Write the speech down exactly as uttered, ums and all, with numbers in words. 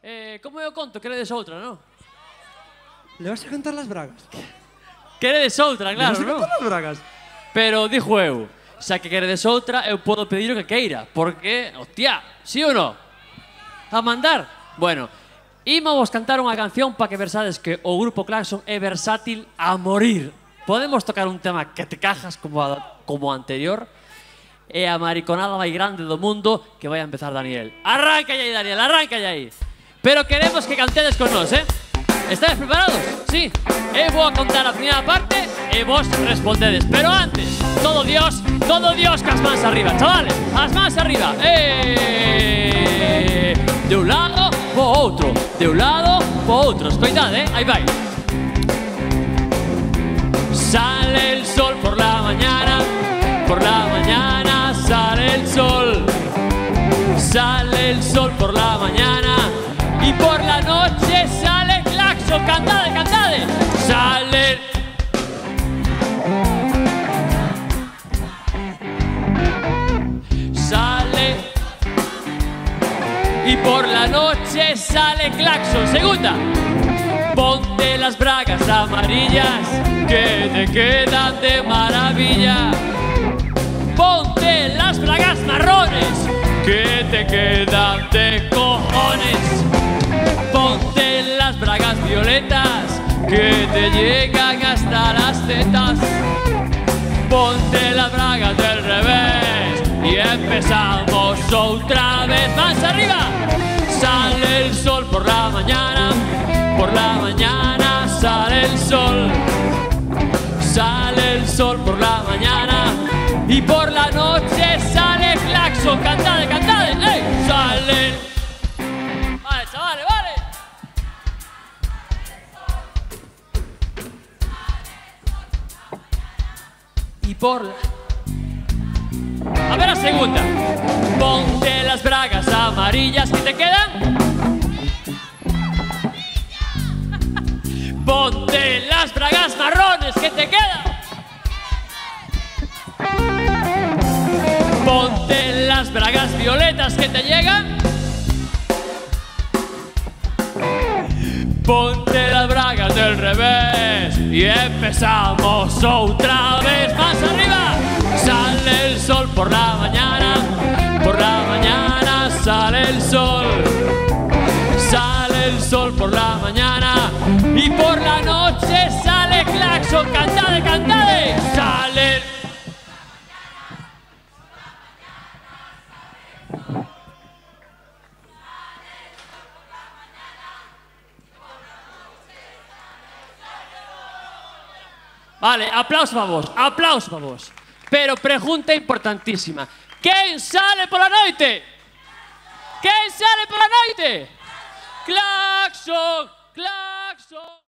Eh, como eu conto? Queredes outra, non? Le vas a cantar las bragas. Queredes outra, Le claro, vas a non? cantar las bragas. Pero, dixo eu, xa que queredes outra, eu podo pedir o que queira. Porque, hostia, sí ou non? A mandar? Bueno, ímos cantar unha canción para que versades que o grupo Claxon é versátil a morir. Podemos tocar un tema que te cajas como a, como anterior. É a mariconada máis grande do mundo que vai a empezar Daniel. Arranca aí, Daniel, arranca aí. Pero queremos que cantedes con nós, eh? Estáis preparados? Sí. Eu vou a contar a primeira parte e vos respondedes. Pero antes, todo Dios, todo Dios que as mans arriba, chavales. As mans arriba. Eh... De un lado po outro, de un lado po outro. Escoitade, eh? Aí vai. Sale el sol por la mañana, por la mañana sale el sol. Sale el sol por la mañana y por la noche sale Claxon. Cantade, cantade. Sale. Sale. Y por la noche sale Claxon. Segunda. Ponte las bragas amarillas que te quedan de maravilla. Ponte las bragas marrones que te quedan de cojones. Ponte las bragas violetas que te llegan hasta las tetas. Ponte las bragas del revés y empezamos otra vez. ¡Más arriba! Sale el sol por la mañana, por la mañana sale el sol. Sale el sol por la mañana y por la noche sale Claxon. Cantade, cantade. ¡Ey! Sale. Vale, chavales, vale. Y por la... A ver la segunda. Ponte las bragas amarillas que te quedan. Ponte las bragas marrones que te quedan. Ponte las bragas violetas que te llegan. Ponte las bragas del revés y empezamos otra vez. Más arriba. Sale el sol por la mañana, por la mañana sale el sol. Sale el sol por la mañana y por la noche sale Claxon. Cantade, cantade. Sale. Vale, aplauso para vos, aplauso para vos. Pero pregunta importantísima. ¿Quen sale pola noite? ¿Quen sale pola noite? Claxon, Claxon.